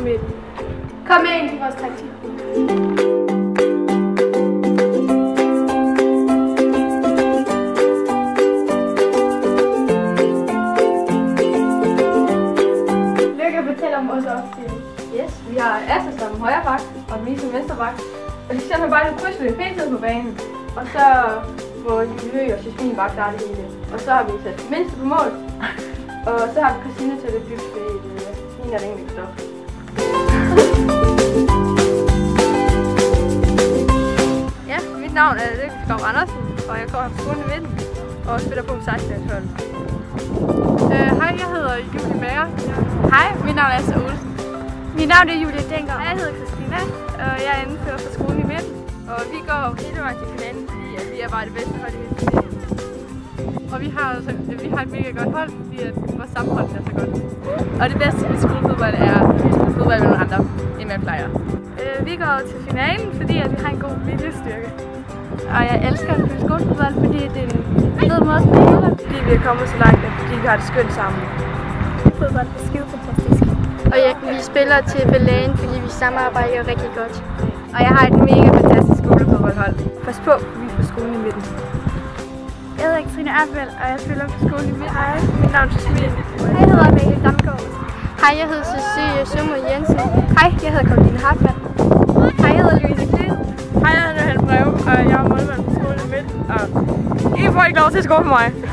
midten. Kom med ind i vores taktik. Fortæl om vores opstilling. Yes, vi har Asser som højre bak og Mie som venstre bak. Og de skal bare lidt krydsløb hele tiden på banen. Og så på Julie og Jasmin bak, der er det hele. Og så har vi sat mindste på mål. Og så har vi Christina til at løbe dybt, fordi hende er det egentlig ikke stof. Ja, mit navn er Lykke Skov Andersen, og jeg går på skolen i midten og spiller på 16-hold. Hej, jeg hedder Julie Bager. Hej, mit navn er Asser Olsen. Mit navn er Julie Denker. Jeg hedder Christina, og jeg er anfører for skolen i midten. Og vi går hele vejen til finalen, fordi vi er bare det bedste hold i hele finalen. Og vi har et mega godt hold, fordi vores sammenhold er så godt. Og det bedste ved skolefodbold er fodbold med nogle andre, end man plejer. Vi går til finalen, fordi vi har en god viljestyrke. Og jeg elsker at spille skolefodbold, fordi det er en fed måde at spille fodbold. Fordi vi er kommet så langt, fordi vi har det skønt sammen. Fodbold er skide fantastisk. Og vi spiller til Belagen, fordi vi samarbejder rigtig godt. Og jeg har et mega fantastisk skolefodboldhold. Pas på, vi er på skolen i midten. Jeg hedder Katrine Arnfeldt, og jeg spiller på skolen i midten. Hej, mit navn er Jasmin. Hej, jeg hedder Mikkel Damgaard. Hej, jeg hedder Cecilie Sømmer Jensen. Hej, jeg hedder Karoline Hartmann. Hej, jeg hedder Louise Glid. Hej, jeg hedder Johan Breve, og jeg er målmand på skolen i midten. Og I får ikke lov til at skåle for mig.